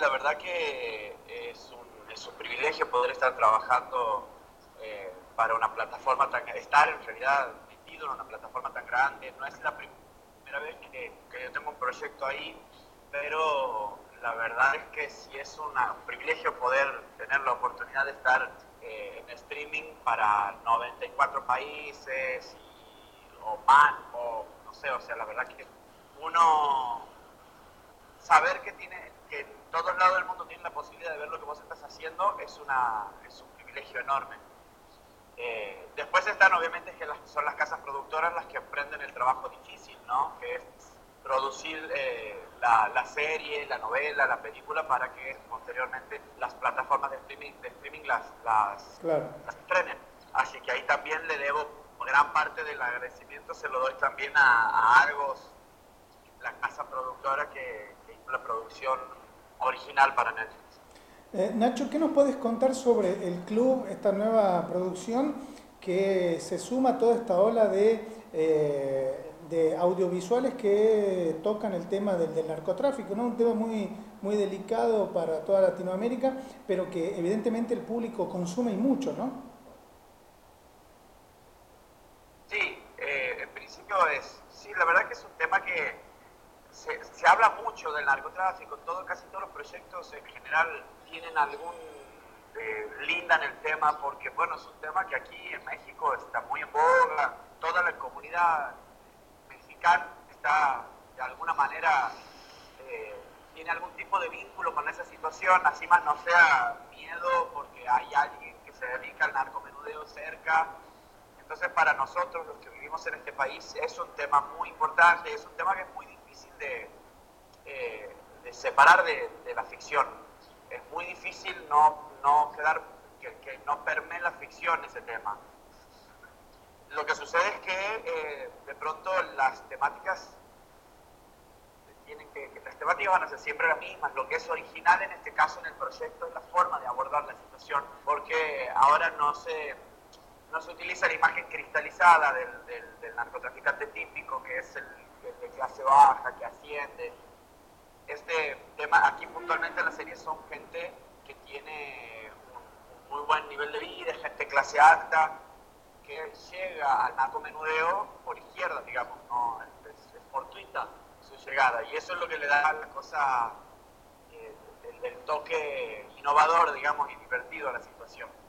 la verdad que es un privilegio poder estar trabajando para una plataforma estar en realidad metido en una plataforma tan grande. No es la primera vez que yo tengo un proyecto ahí, pero la verdad es que sí es un privilegio poder tener la oportunidad de estar en streaming para 94 países o más, o no sé, o sea, la verdad que uno saber que en todos lados del mundo tienen la posibilidad de ver lo que vos estás haciendo es un privilegio enorme. Después están obviamente que son las casas productoras las que emprenden el trabajo difícil, ¿no? Que es producir la serie, la novela, la película para que posteriormente las plataformas de streaming Claro. las estrenen. Así que ahí también le debo gran parte del agradecimiento, se lo doy también a Argos, la casa productora que hizo la producción original para Netflix. Nacho, ¿qué nos puedes contar sobre el club, esta nueva producción que se suma a toda esta ola de audiovisuales que tocan el tema del narcotráfico, ¿no? Un tema muy delicado para toda Latinoamérica, pero que evidentemente el público consume y mucho, ¿no? Sí, en principio sí, la verdad que es un tema que se habla mucho del narcotráfico, casi todos los proyectos en general tienen algún linda en el tema, porque bueno, es un tema que aquí en México está muy en boga, toda la comunidad mexicana está de alguna manera, tiene algún tipo de vínculo con esa situación, así más no sea miedo porque hay alguien que se dedica al narcomenudeo cerca. Entonces, para nosotros, los que vivimos en este país, es un tema muy importante, es un tema que es muy difícil de separar de la ficción. Es muy difícil no quedar, que no permee la ficción ese tema. Lo que sucede es que de pronto las temáticas las temáticas van a ser siempre las mismas. Lo que es original en este caso en el proyecto es la forma de abordar la situación, porque ahora no se utiliza la imagen cristalizada del narcotraficante típico, que es el de clase baja, que asciende. Este tema, aquí puntualmente en la serie son gente que tiene un muy buen nivel de vida, gente clase alta, que llega al narcomenudeo por izquierda, digamos, no es fortuita su llegada. Y eso es lo que le da a la cosa el toque innovador, digamos, y divertido a la situación.